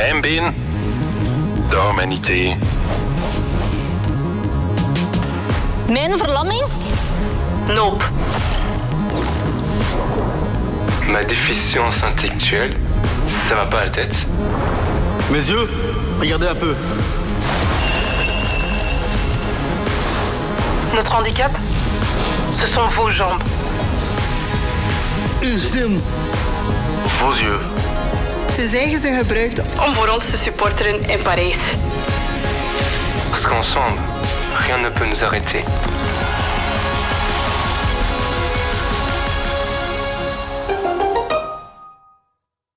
Mijn been, dat houdt mij niet tegen. Mijn verlamming? Nope. Ma déficience intellectuelle, ça va pas à la tête. Mes yeux, regardez un peu. Notre handicap, ce sont vos jambes. Vos yeux. Tenzij je ze gebruikt om voor ons te supporteren in Parijs. Parce qu'ensemble, rien ne peut nous arrêter.